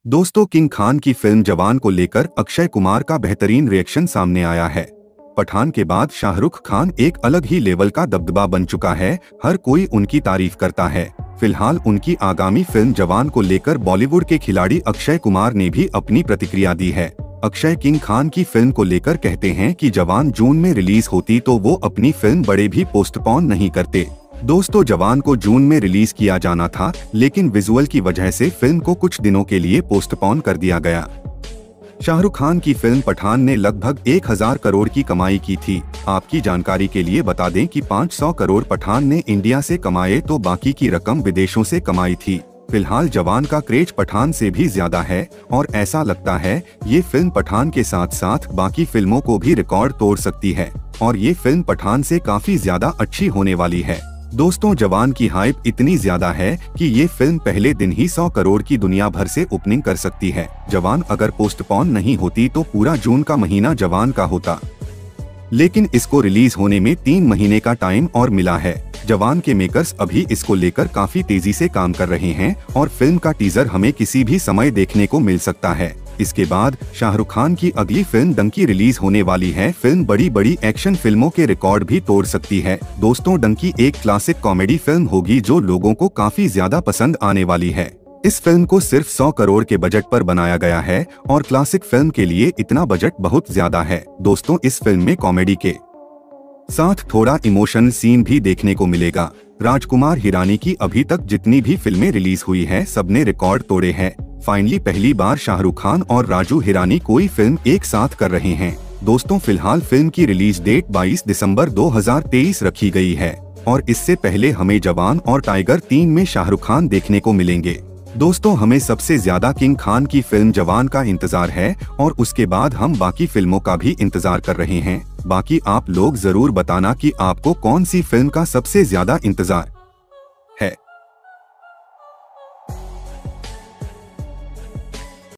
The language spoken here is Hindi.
दोस्तों, किंग खान की फिल्म जवान को लेकर अक्षय कुमार का बेहतरीन रिएक्शन सामने आया है। पठान के बाद शाहरुख खान एक अलग ही लेवल का दबदबा बन चुका है। हर कोई उनकी तारीफ करता है। फिलहाल उनकी आगामी फिल्म जवान को लेकर बॉलीवुड के खिलाड़ी अक्षय कुमार ने भी अपनी प्रतिक्रिया दी है। अक्षय किंग खान की फिल्म को लेकर कहते हैं कि जवान जून में रिलीज होती तो वो अपनी फिल्म बड़े भी पोस्टपोन नहीं करते। दोस्तों, जवान को जून में रिलीज किया जाना था, लेकिन विजुअल की वजह से फिल्म को कुछ दिनों के लिए पोस्टपोन कर दिया गया। शाहरुख खान की फिल्म पठान ने लगभग 1000 करोड़ की कमाई की थी। आपकी जानकारी के लिए बता दें कि 500 करोड़ पठान ने इंडिया से कमाए तो बाकी की रकम विदेशों से कमाई थी। फिलहाल जवान का क्रेज पठान से भी ज्यादा है और ऐसा लगता है ये फिल्म पठान के साथ साथ बाकी फिल्मों को भी रिकॉर्ड तोड़ सकती है और ये फिल्म पठान से काफी ज्यादा अच्छी होने वाली है। दोस्तों, जवान की हाइप इतनी ज्यादा है कि ये फिल्म पहले दिन ही 100 करोड़ की दुनिया भर से ओपनिंग कर सकती है। जवान अगर पोस्टपोन नहीं होती तो पूरा जून का महीना जवान का होता, लेकिन इसको रिलीज होने में 3 महीने का टाइम और मिला है। जवान के मेकर्स अभी इसको लेकर काफी तेजी से काम कर रहे हैं और फिल्म का टीजर हमें किसी भी समय देखने को मिल सकता है। इसके बाद शाहरुख खान की अगली फिल्म डंकी रिलीज होने वाली है। फिल्म बड़ी बड़ी एक्शन फिल्मों के रिकॉर्ड भी तोड़ सकती है। दोस्तों, डंकी एक क्लासिक कॉमेडी फिल्म होगी जो लोगों को काफी ज्यादा पसंद आने वाली है। इस फिल्म को सिर्फ 100 करोड़ के बजट पर बनाया गया है और क्लासिक फिल्म के लिए इतना बजट बहुत ज्यादा है। दोस्तों, इस फिल्म में कॉमेडी के साथ थोड़ा इमोशनल सीन भी देखने को मिलेगा। राजकुमार हिरानी की अभी तक जितनी भी फिल्में रिलीज हुई है सबने रिकॉर्ड तोड़े हैं। फाइनली पहली बार शाहरुख खान और राजू हिरानी कोई फिल्म एक साथ कर रहे हैं। दोस्तों, फिलहाल फिल्म की रिलीज डेट 22 दिसंबर 2023 रखी गई है और इससे पहले हमें जवान और टाइगर 3 में शाहरुख खान देखने को मिलेंगे। दोस्तों, हमें सबसे ज्यादा किंग खान की फिल्म जवान का इंतजार है और उसके बाद हम बाकी फिल्मों का भी इंतजार कर रहे हैं। बाकी आप लोग जरूर बताना कि आपको कौन सी फिल्म का सबसे ज्यादा इंतजार